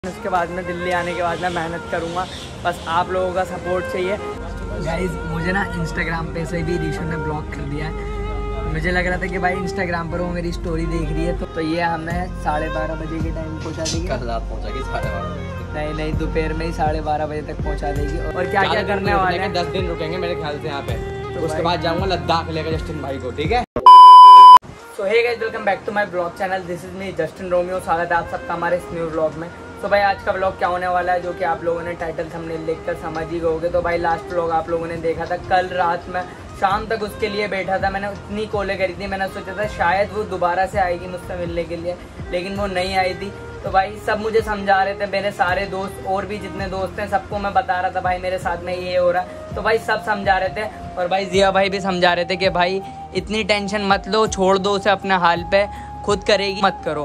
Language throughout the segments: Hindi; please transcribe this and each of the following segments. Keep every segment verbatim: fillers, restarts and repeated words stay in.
उसके बाद में दिल्ली आने के बाद मैं मेहनत करूँगा, बस आप लोगों का सपोर्ट चाहिए। गाइज मुझे ना इंस्टाग्राम पे से भी रीशो ने ब्लॉक कर दिया है। मुझे लग रहा था कि भाई इंस्टाग्राम पर वो मेरी स्टोरी देख रही है तो, तो ये हमें साढ़े बारह बजे के टाइम पहुँचा देगी। कल रात पहुँचाएगी साढ़े बारह नहीं नहीं दोपहर में ही साढ़े बारह बजे तक पहुँचा देगी। और क्या क्या करने वाले हैं, दस दिन रुकेंगे मेरे ख्याल से यहाँ पे, तो उसके बाद जाऊँगा लद्दाख लेकर जस्टिन भाई को। ठीक है, so hey guys welcome back to my blog channel. This is me Justin Romeo. स्वागत है आप सबका हमारे इस न्यू ब्लॉग में। तो भाई आज का ब्लॉग क्या होने वाला है, जो कि आप लोगों ने टाइटल थंबनेल देखकर समझ ही गए। तो भाई लास्ट ब्लॉग आप लोगों ने देखा था, कल रात में शाम तक उसके लिए बैठा था। मैंने उतनी कॉलें करी थी, मैंने सोचा था शायद वो दोबारा से आएगी मुझसे मिलने के लिए, लेकिन वो नहीं आई थी। तो भाई सब मुझे समझा रहे थे, मेरे सारे दोस्त और भी जितने दोस्त हैं सबको मैं बता रहा था भाई मेरे साथ में ये हो रहा है। तो भाई सब समझा रहे थे और भाई जिया भाई भी समझा रहे थे कि भाई इतनी टेंशन मत लो, छोड़ दो उसे अपने हाल पे, खुद करेगी मत करो।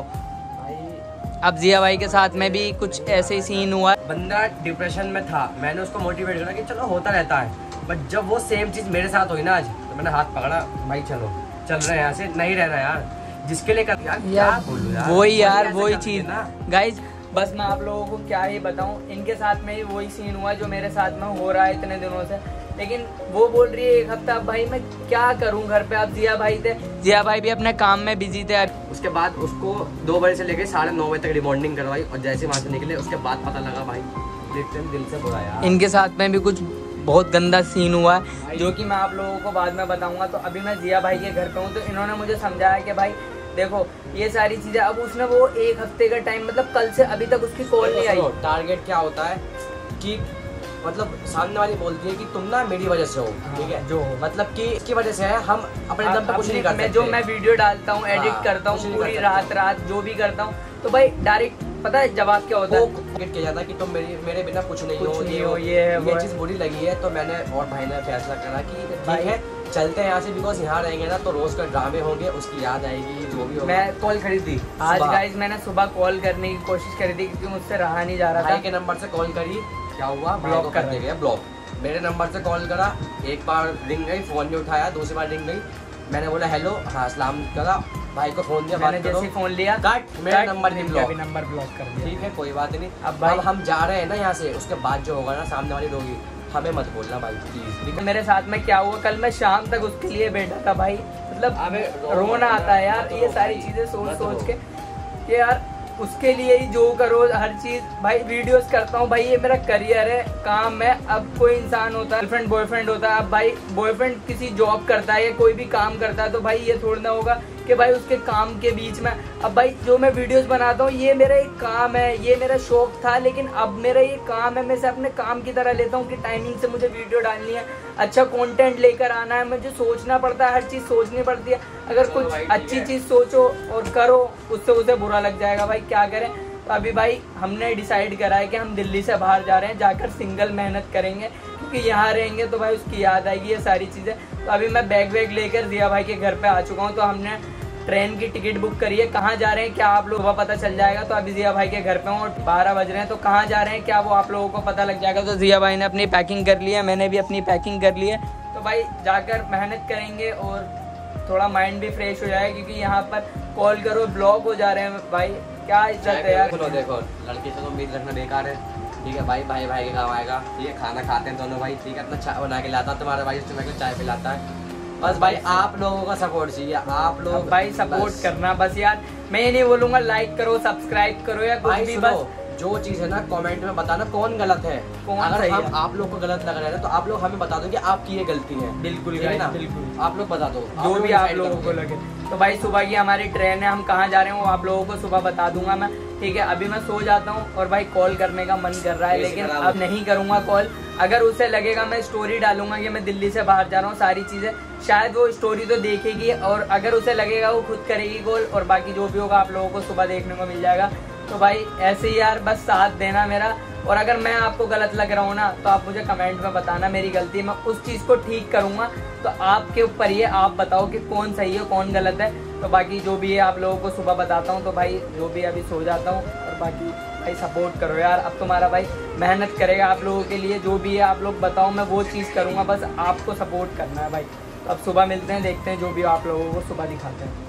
अब जिया भाई के साथ में भी कुछ ऐसे ही सीन हुआ। बंदा डिप्रेशन में था, मैंने उसको मोटिवेट करा कि चलो होता रहता है, बट जब वो सेम चीज मेरे साथ हुई ना आज, तो मैंने हाथ पकड़ा, भाई चलो चल रहे हैं यहाँ से, नहीं रहना यार, जिसके लिए कर यार, यार, यार वही यार वही चीज ना गाइज। बस मैं आप लोगों को क्या ही बताऊं, इनके साथ में ही वही सीन हुआ जो मेरे साथ में हो रहा है इतने दिनों से। लेकिन वो बोल रही है एक हफ्ता, अब भाई मैं क्या करूं घर पे। अब जिया भाई थे, जिया भाई भी अपने काम में बिजी थे। उसके बाद उसको दो बजे से लेकर साढ़े नौ बजे तक रिबॉन्डिंग करवाई, और जैसे वहाँ से निकले उसके बाद पता लगा भाई दिल से बुरा यार। इनके साथ में भी कुछ बहुत गंदा सीन हुआ है, जो कि मैं आप लोगों को बाद में बताऊंगा। तो अभी मैं जिया भाई के घर पे हूँ, तो इन्होंने मुझे समझाया कि भाई देखो ये सारी चीजें। अब उसने वो एक हफ्ते का टाइम, मतलब कल से अभी तक उसकी कॉल नहीं आई। टारगेट क्या होता है कि मतलब सामने वाली बोलती है कि तुम ना मेरी वजह से हो, ठीक है, जो मतलब कि इसकी वजह से है, हम अपने दम पे कुछ नहीं करते। जो मैं वीडियो डालता हूँ, एडिट करता हूँ पूरी रात रात जो भी करता हूँ, तो भाई डायरेक्ट पता है जवाब क्या होता है, टारगेट किया जाता है कि तुम मेरी मेरे बिना कुछ नहीं कुछ हो, नहीं ये हो, ये है ये चीज बुरी लगी है। तो मैंने और भाई ने फैसला करा कि ठीक है चलते हैं यहाँ से, बिकॉज यहाँ रहेंगे ना तो रोज का ड्रामे होंगे, उसकी याद आएगी जो भी होगा। मैं कॉल खरीदी आज गाइस, मैंने सुबह कॉल करने की कोशिश करी थी क्योंकि मुझसे रहा नहीं जा रहा था। भाई के नंबर से कॉल करी, क्या हुआ, ब्लॉक कर दिया गया, ब्लॉक। मेरे नंबर से कॉल करा, एक बार रिंग गई, फोन नहीं उठाया, दूसरी बार रिंग गई, मैंने बोला हेलो, हाँ सलाम करा, भाई को फोन दिया, मैंने जैसे फोन लिया कट, मेरा नंबर भी ब्लॉक, नंबर ब्लॉक कर दिया। ठीक है कोई बात नहीं। अब भाई हम जा रहे हैं ना यहाँ से, उसके बाद जो होगा ना सामने वाली रोगी, हमें मत बोलना भाई प्लीज। मेरे साथ में क्या हुआ, कल मैं शाम तक उसके लिए बैठा था भाई, मतलब रोना आता है यार ये सारी चीजें सोच सोच के कि यार उसके लिए ही जो करो हर चीज। भाई वीडियोस करता हूँ भाई, ये मेरा करियर है, काम है। अब कोई इंसान होता है गर्लफ्रेंड बॉयफ्रेंड होता है, अब भाई बॉयफ्रेंड किसी जॉब करता है या कोई भी काम करता है, तो भाई ये थोड़ा ना होगा कि भाई उसके काम के बीच में। अब भाई जो मैं वीडियोस बनाता हूँ ये मेरा एक काम है, ये मेरा शौक था, लेकिन अब मेरा ये काम है, मैं इसे अपने काम की तरह लेता हूँ कि टाइमिंग से मुझे वीडियो डालनी है, अच्छा कंटेंट लेकर आना है, मुझे सोचना पड़ता है, हर चीज़ सोचनी पड़ती है। अगर कुछ अच्छी चीज़ सोचो और करो, उससे उसे बुरा लग जाएगा, भाई क्या करें। तो अभी भाई हमने डिसाइड करा है कि हम दिल्ली से बाहर जा रहे हैं, जाकर सिंगल मेहनत करेंगे, क्योंकि यहाँ रहेंगे तो भाई उसकी याद आएगी ये सारी चीज़ें। तो अभी मैं बैग वैग लेकर जिया भाई के घर पे आ चुका हूँ। तो हमने ट्रेन की टिकट बुक करी है, कहाँ जा रहे हैं क्या आप लोग को पता चल जाएगा। तो अभी जिया भाई के घर पे हूँ और बारह बज रहे हैं, तो कहाँ जा रहे हैं क्या वो आप लोगों को पता लग जाएगा। तो जिया भाई ने अपनी पैकिंग कर ली है, मैंने भी अपनी पैकिंग कर ली है। तो भाई जाकर मेहनत करेंगे और थोड़ा माइंड भी फ्रेश हो जाएगा, क्योंकि यहाँ पर कॉल करो ब्लॉक हो जा रहे हैं भाई, क्या इज्जत है यार। देखो देखो लड़के से तो उम्मीद रखना बेकार है, ठीक है भाई, भाई भाई के काम आएगा, ठीक है, खाना खाते हैं दोनों भाई, ठीक है, अपना चाय बना के लाता तुम्हारा भाई, उसमें चाय पिलाता है। बस भाई आप लोगों का सपोर्ट चाहिए, आप लोग भाई सपोर्ट करना बस यार। मैं ये नहीं बोलूंगा लाइक करो सब्सक्राइब करो या कुछ भी, बस जो चीज है ना कमेंट में बताना कौन गलत है, कौन अगर सही हम है। आप लोग को गलत लग रहा है तो आप लोग हमें बता दो कि आपकी ये गलती है। बिल्कुल है ना, बिल्कुल आप लोग बता दो जो भी आप लोगों को लगे। तो भाई सुबह की हमारी ट्रेन है, हम कहाँ जा रहे हैं वो आप लोगों को सुबह बता दूंगा मैं, ठीक है। अभी मैं सो जाता हूँ और भाई कॉल करने का मन कर रहा है, लेकिन अब नहीं करूंगा कॉल। अगर उसे लगेगा मैं स्टोरी डालूंगा कि मैं दिल्ली से बाहर जा रहा हूँ, सारी चीजें, शायद वो स्टोरी तो देखेगी, और अगर उसे लगेगा वो खुद करेगी कॉल, और बाकी जो भी होगा आप लोगों को सुबह देखने को मिल जाएगा। तो भाई ऐसे ही यार बस साथ देना मेरा, और अगर मैं आपको गलत लग रहा हूँ ना तो आप मुझे कमेंट में बताना, मेरी गलती है, मैं उस चीज़ को ठीक करूँगा। तो आपके ऊपर ये, आप बताओ कि कौन सही है कौन गलत है। तो बाकी जो भी है आप लोगों को सुबह बताता हूँ। तो भाई जो भी अभी सो जाता हूँ, और बाकी भाई सपोर्ट करो यार, अब तुम्हारा भाई मेहनत करेगा आप लोगों के लिए, जो भी है आप लोग बताओ, मैं वो चीज़ करूँगा, बस आपको सपोर्ट करना है भाई। तो अब सुबह मिलते हैं, देखते हैं जो भी आप लोगों को सुबह दिखाते हैं।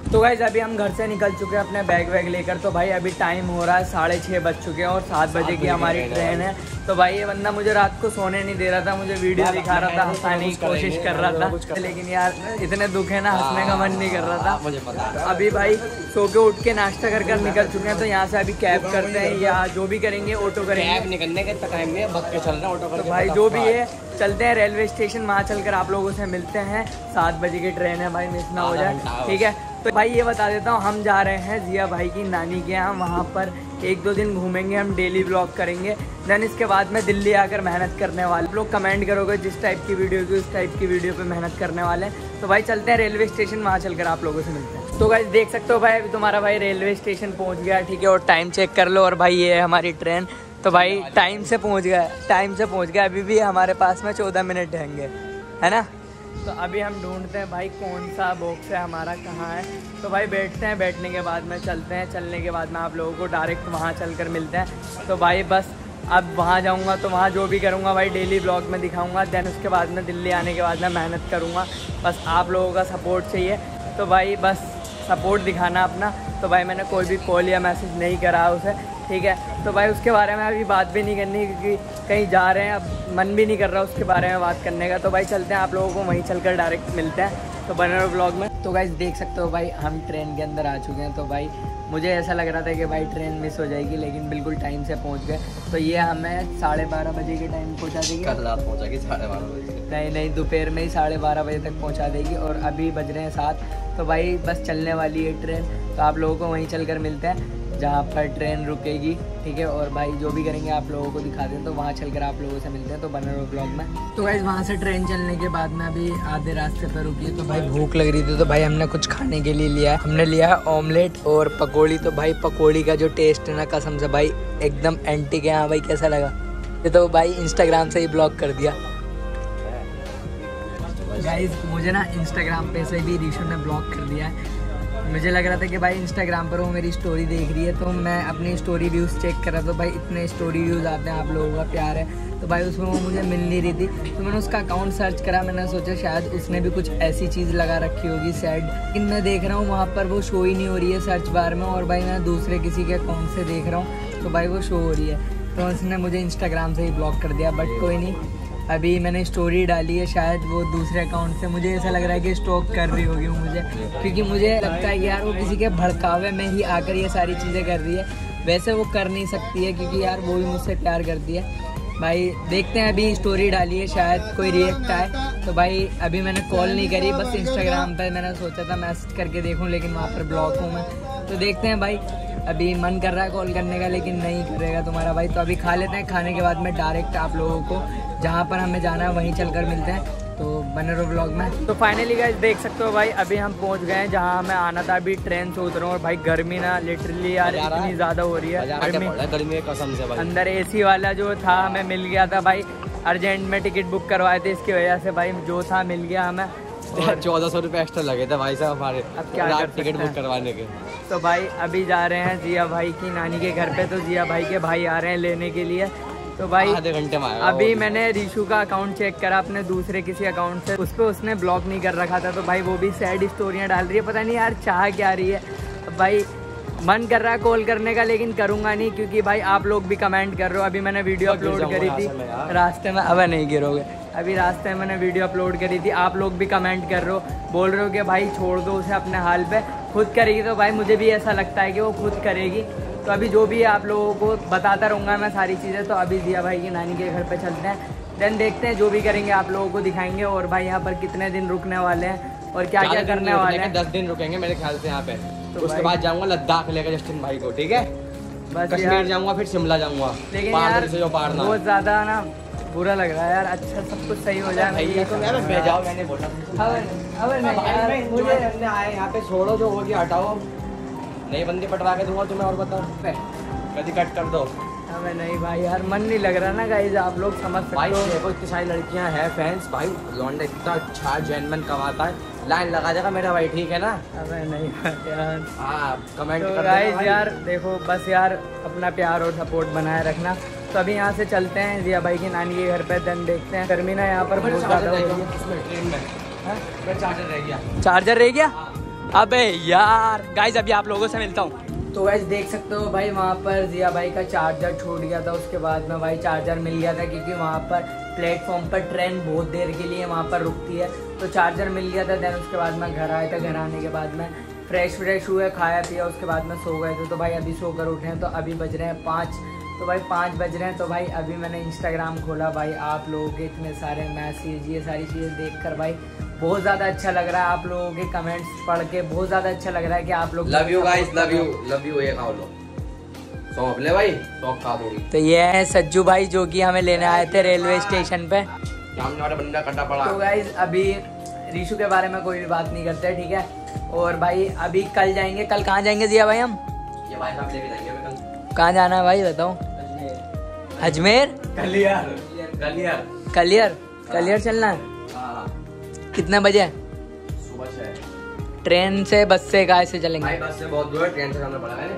तो गाइस अभी हम घर से निकल चुके हैं अपने बैग वैग लेकर। तो भाई अभी टाइम हो रहा है साढ़े छः बज चुके हैं और सात बजे की हमारी ट्रेन है। तो भाई ये बंदा मुझे रात को सोने नहीं दे रहा था, मुझे वीडियो दिखा रहा था, हंसाने की कोशिश कर रहा था, लेकिन यार इतने दुख है ना, हंसने का मन नहीं कर रहा था मुझे पता। अभी भाई सो के उठ के नाश्ता कर कर निकल चुके हैं। तो यहाँ से अभी कैब करते हैं या जो भी करेंगे, ऑटो करेंगे। कैब निकलने का टाइम नहीं है, बस के चल रहे हैं ऑटो कर। तो भाई जो भी है चलते हैं रेलवे स्टेशन, वहाँ चलकर आप लोगों से मिलते हैं। सात बजे की ट्रेन है भाई, मिस ना हो जाए, ठीक है। तो भाई ये बता देता हूँ, हम जा रहे हैं जिया भाई की नानी के यहाँ, वहाँ पर एक दो दिन घूमेंगे, हम डेली व्लॉग करेंगे। देन इसके बाद में दिल्ली आकर मेहनत करने वाले। आप लोग कमेंट करोगे जिस टाइप की वीडियो की, उस टाइप की वीडियो पे मेहनत करने वाले हैं। तो भाई चलते हैं रेलवे स्टेशन, वहाँ चलकर आप लोगों से मिलते हैं। तो गाइस देख सकते हो भाई, अभी तुम्हारा भाई रेलवे स्टेशन पहुँच गया, ठीक है। और टाइम चेक कर लो। और भाई ये है हमारी ट्रेन। तो भाई टाइम से पहुँच गया, टाइम से पहुँच गया। अभी भी हमारे पास में चौदह मिनट रहेंगे, है ना। तो अभी हम ढूंढते हैं भाई कौन सा बॉक्स है हमारा, कहाँ है। तो भाई बैठते हैं, बैठने के बाद में चलते हैं, चलने के बाद में आप लोगों को डायरेक्ट वहाँ चलकर मिलते हैं। तो भाई बस अब वहाँ जाऊँगा तो वहाँ जो भी करूँगा भाई डेली ब्लॉग में दिखाऊँगा। देन उसके बाद में दिल्ली आने के बाद में मेहनत करूँगा। बस आप लोगों का सपोर्ट चाहिए, तो भाई बस सपोर्ट दिखाना अपना। तो भाई मैंने कोई भी कॉल या मैसेज नहीं करा उसे, ठीक है। तो भाई उसके बारे में अभी बात भी नहीं करनी, क्योंकि कहीं जा रहे हैं, अब मन भी नहीं कर रहा उसके बारे में बात करने का। तो भाई चलते हैं, आप लोगों को वहीं चलकर डायरेक्ट मिलते हैं। तो बने रहो ब्लॉग में। तो गाइस देख सकते हो भाई, हम ट्रेन के अंदर आ चुके हैं। तो भाई मुझे ऐसा लग रहा था कि भाई ट्रेन मिस हो जाएगी, लेकिन बिल्कुल टाइम से पहुंच गए। तो ये हमें साढ़े बारह बजे के टाइम पहुंचा देगी। कल रात पहुंचाएगी साढ़े बारह बजे? नहीं नहीं, दोपहर में ही साढ़े बारह बजे तक पहुंचा देगी। और अभी बज रहे हैं सात। तो भाई बस चलने वाली है ट्रेन। तो आप लोगों को वहीं चलकर मिलते हैं जहाँ पर ट्रेन रुकेगी, ठीक है। और भाई जो भी करेंगे आप लोगों को दिखा दें। तो वहाँ चलकर आप लोगों से मिलते हैं। तो बने रहो ब्लॉग में। तो गाइस वहाँ से ट्रेन चलने के बाद में अभी आधे रास्ते पर रुकी। तो भाई भूख लग रही थी, तो भाई हमने कुछ खाने के लिए लिया है। हमने लिया है ऑमलेट और पकौड़ी। तो भाई पकौड़ी का जो टेस्ट है ना, कसम से भाई एकदम एंटी के। हाँ भाई कैसा लगा ये? तो भाई इंस्टाग्राम से ही ब्लॉग कर दिया गाइस। मुझे ना इंस्टाग्राम पे से भी ऋषु ने ब्लॉग कर दिया है। मुझे लग रहा था कि भाई इंस्टाग्राम पर वो मेरी स्टोरी देख रही है, तो मैं अपनी स्टोरी व्यूज़ चेक कर रहा था। तो भाई इतने स्टोरी व्यूज़ आते हैं, आप लोगों का प्यार है। तो भाई उसमें वो मुझे मिल नहीं रही थी। तो मैंने उसका अकाउंट सर्च करा। मैंने सोचा शायद उसने भी कुछ ऐसी चीज़ लगा रखी होगी सैड, लेकिन मैं देख रहा हूँ वहाँ पर वो शो ही नहीं हो रही है सर्च बार में। और भाई मैं दूसरे किसी के अकाउंट से देख रहा हूँ, तो भाई वो शो हो रही है। तो उसने मुझे इंस्टाग्राम से ही ब्लॉक कर दिया। बट कोई नहीं, अभी मैंने स्टोरी डाली है, शायद वो दूसरे अकाउंट से, मुझे ऐसा लग रहा है कि स्टॉक कर रही होगी वो मुझे, क्योंकि मुझे लगता है कि यार वो किसी के भड़कावे में ही आकर ये सारी चीज़ें कर रही है। वैसे वो कर नहीं सकती है, क्योंकि यार वो भी मुझसे प्यार करती है। भाई देखते हैं, अभी स्टोरी डाली है, शायद कोई रिएक्ट आए। तो भाई अभी मैंने कॉल नहीं करी, बस इंस्टाग्राम पर मैंने सोचा था मैसेज करके देखूँ, लेकिन वहाँ पर ब्लॉक हूँ मैं। तो देखते हैं भाई, अभी मन कर रहा है कॉल करने का, लेकिन नहीं करेगा तुम्हारा भाई। तो अभी खा लेते हैं, खाने के बाद में डायरेक्ट आप लोगों को जहाँ पर हमें जाना है वहीं चलकर मिलते हैं। तो बने रहो ब्लॉग में। तो फाइनली गाइस देख सकते हो भाई, अभी हम पहुँच गए हैं जहाँ हमें आना था। अभी ट्रेन से उतरा हूँ और भाई गर्मी ना लिटरली यार इतनी ज़्यादा हो रही है। गर्मी कसम से भाई, अंदर एसी वाला जो था हमें मिल गया था भाई, अर्जेंट में टिकट बुक करवाए थे, इसकी वजह से भाई जो था मिल गया हमें। और चौदह सौ रुपये एक्स्ट्रा लगे थे भाई साहब हमारे, अब क्या टिकट बुक करवाने के। तो भाई अभी जा रहे हैं जिया भाई की नानी के घर पे। तो जिया भाई के भाई आ रहे हैं लेने के लिए। तो भाई आधे घंटे में आएगा। अभी मैंने ऋषु का अकाउंट चेक करा अपने दूसरे किसी अकाउंट से, उस पर उसने ब्लॉक नहीं कर रखा था। तो भाई वो भी सैड स्टोरियाँ डाल रही है, पता नहीं यार चाह क्या रही है। अब भाई मन कर रहा है कॉल करने का, लेकिन करूँगा नहीं, क्योंकि भाई आप लोग भी कमेंट कर रहे हो। अभी मैंने वीडियो अपलोड करी थी रास्ते में, अब नहीं गिरोगे। अभी रास्ते में मैंने वीडियो अपलोड करी थी, आप लोग भी कमेंट कर रहे हो, बोल रहे हो कि भाई छोड़ दो उसे अपने हाल पे, खुद करेगी। तो भाई मुझे भी ऐसा लगता है कि वो खुद करेगी। तो अभी जो भी आप लोगों को बताता रहूँगा मैं सारी चीज़ें। तो अभी जिया भाई की नानी के घर पे चलते हैं, देन देखते हैं जो भी करेंगे आप लोगों को दिखाएंगे। और भाई यहाँ पर कितने दिन रुकने वाले हैं और क्या क्या करने वाले हैं। दस दिन रुकेंगे मेरे ख्याल से यहाँ पे। तो उसके बाद जाऊँगा लद्दाख लेकर जस्टिन भाई को, ठीक है। बस कश्मीर जाऊँगा, फिर शिमला जाऊँगा। लेकिन यार बहुत ज़्यादा ना बुरा लग रहा है यार। अच्छा सब कुछ सही हो जाए भैया, तो यार मैं जाओ, मैंने बोला मुझे आए यहाँ पे, छोड़ो जो हो गया हटाओ, नई बंदी पटवा के दूंगा तुम्हें। और बताओ कभी कट कर दो। अबे नहीं भाई यार, मन नहीं लग रहा ना गाइस, आप लोग समझ सकते हो। देखो इतनी सारी लड़कियां हैं फैंस, भाई लौंडा इतना अच्छा जेन्युइन कमाता है, लाइन लगा देगा मेरा भाई, ठीक है ना। अबे नहीं यार, हाँ कमेंट तो गाइस यार देखो बस यार अपना प्यार और सपोर्ट बनाए रखना। तो अभी यहाँ से चलते हैं जिया भाई की नानी के घर पे, देन देखते हैं। गर्मी ना यहाँ पर बहुत ज़्यादा हो रही है। ट्रेन में चार्जर रह गया। चार्जर रह गया? अबे यार गाइस अभी आप लोगों से मिलता हूँ। तो गाइस देख सकते हो भाई वहाँ पर जिया भाई का चार्जर छूट गया था, उसके बाद में भाई चार्जर मिल गया था क्योंकि वहाँ पर प्लेटफॉर्म पर ट्रेन बहुत देर के लिए वहाँ पर रुकती है, तो चार्जर मिल गया था। देन उसके बाद मैं घर आया था, घर आने के बाद में फ्रेश फ्रेश हुए, खाया पिया, उसके बाद में सो गए थे। तो भाई अभी सो कर उठे हैं, तो अभी बज रहे हैं पाँच, तो भाई पाँच बज रहे हैं। तो भाई अभी मैंने इंस्टाग्राम खोला, भाई आप लोगों के इतने सारे मैसेज, ये सारी चीज़ें देखकर भाई बहुत ज़्यादा अच्छा लग रहा है। आप लोगों के कमेंट्स पढ़ के बहुत ज़्यादा अच्छा लग रहा है कि आप लोग love you guys, love you love you. ये खाओ लो सौंफ ले भाई, सौंफ खा दोगी। तो ये है सज्जू भाई जो कि हमें लेने आए थे रेलवे स्टेशन पे। सामने वाला बंदा कटा पड़ा। तो गाइस अभी रीशु के बारे में कोई भी बात नहीं करते, ठीक है। और भाई अभी कल जाएंगे, कल कहाँ जाएंगे जिया भाई हम? ये भाई साहब लेके जाएंगे हमें कल। कहाँ जाना है भाई बताओ? अजमेर, कलियर कलियर कलियर कलियर चलना है। कितने बजे? सुबह छह। ट्रेन से, बस से, गाय से चलेंगे? भाई बस से बहुत दूर है, ट्रेन से जाना पड़ा है।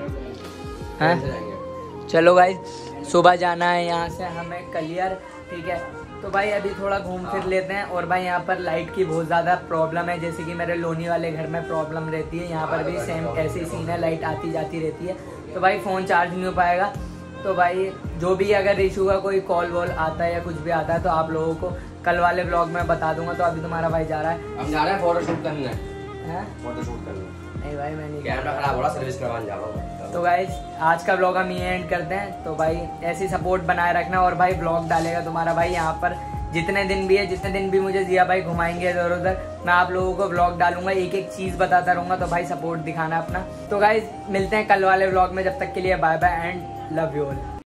हाँ चलो गाइस सुबह जाना है यहाँ से हमें कलियर, ठीक है। तो भाई अभी थोड़ा घूम फिर लेते हैं। और भाई यहाँ पर लाइट की बहुत ज़्यादा प्रॉब्लम है, जैसे कि मेरे लोनी वाले घर में प्रॉब्लम रहती है, यहाँ पर भी सेम ऐसी सीन है, लाइट आती जाती रहती है। तो भाई फ़ोन चार्ज नहीं हो पाएगा। तो भाई जो भी अगर रीशू का कोई कॉल वॉल आता है या कुछ भी आता है तो आप लोगों को कल वाले ब्लॉग में बता दूंगा। तो अभी तुम्हारा भाई जा रहा है, हम जा रहे हैं फोटो शूट करने। हैं? फोटो शूट करने? नहीं भाई मैं नहीं, कैमरा खराब हो रहा, सर्विस करवाने जा रहा हूँ। तो गाइस आज का ब्लॉग हम ये एंड करते हैं। तो भाई ऐसी सपोर्ट बनाए रखना, और भाई ब्लॉग डालेगा तुम्हारा भाई यहाँ पर जितने दिन भी है, जितने दिन भी मुझे जिया भाई घुमाएंगे इधर उधर, मैं आप लोगों को ब्लॉग डालूंगा, एक एक चीज़ बताता रहूँगा। तो भाई सपोर्ट दिखाना अपना। तो गाइस मिलते हैं कल वाले ब्लॉग में, जब तक के लिए bye bye and love you all.